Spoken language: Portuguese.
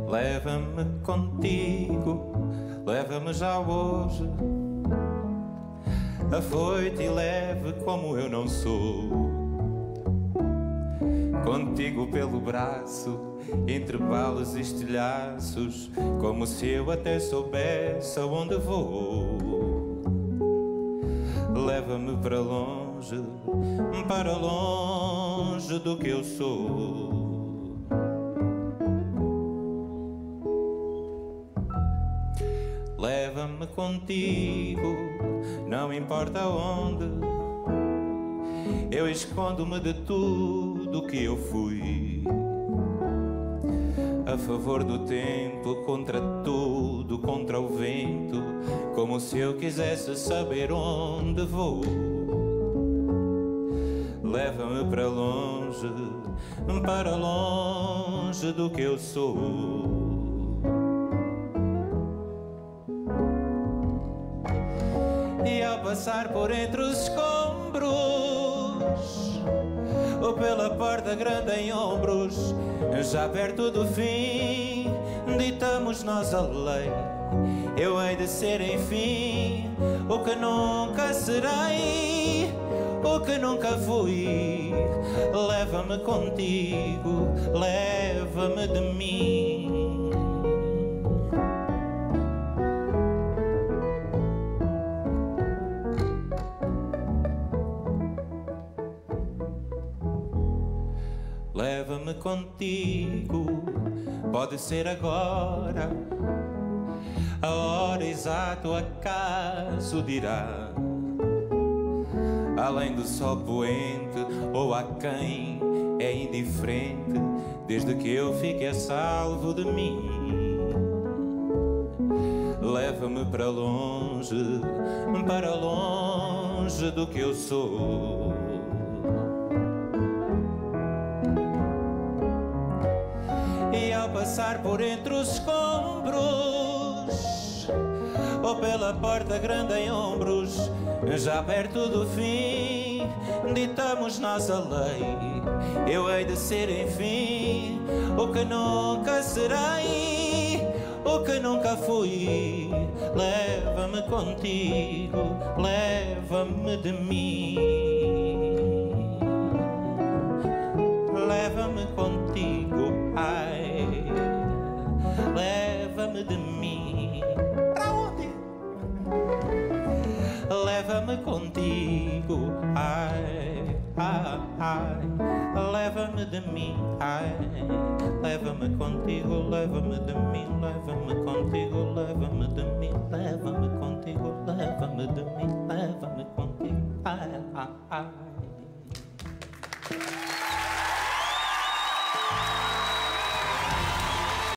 Leva-me contigo, leva-me já hoje, afoito e leve como eu não sou. Contigo pelo braço, entre balas e estilhaços, como se eu até soubesse aonde vou. Leva-me para longe do que eu sou. Leva-me contigo, não importa onde. Eu escondo-me de tudo que eu fui, a favor do tempo, contra tudo, contra o vento, como se eu quisesse saber onde vou. Leva-me para longe do que eu sou. E ao passar por entre os escombros, ou pela porta grande em ombros, já perto do fim, ditamos nós a lei. Eu hei de ser, enfim, o que nunca serei, o que nunca fui. Leva-me contigo, leva-me de mim. Leva-me contigo, pode ser agora, a hora exata o acaso dirá. Além do sol poente ou a quem é indiferente, desde que eu fique a salvo de mim. Leva-me para longe do que eu sou. E ao passar por entre os escombros, ou pela porta grande em ombros, já perto do fim, ditamos nós a lei. Eu hei de ser, enfim, o que nunca serei, o que nunca fui. Leva-me contigo, leva-me de mim. Leva-me contigo, ai, leva-me de mim. Pra onde? Leva-me contigo, ai, ai, ai, leva-me de mim, ai, leva-me contigo, leva-me de mim, leva-me contigo, leva-me de mim, leva-me contigo,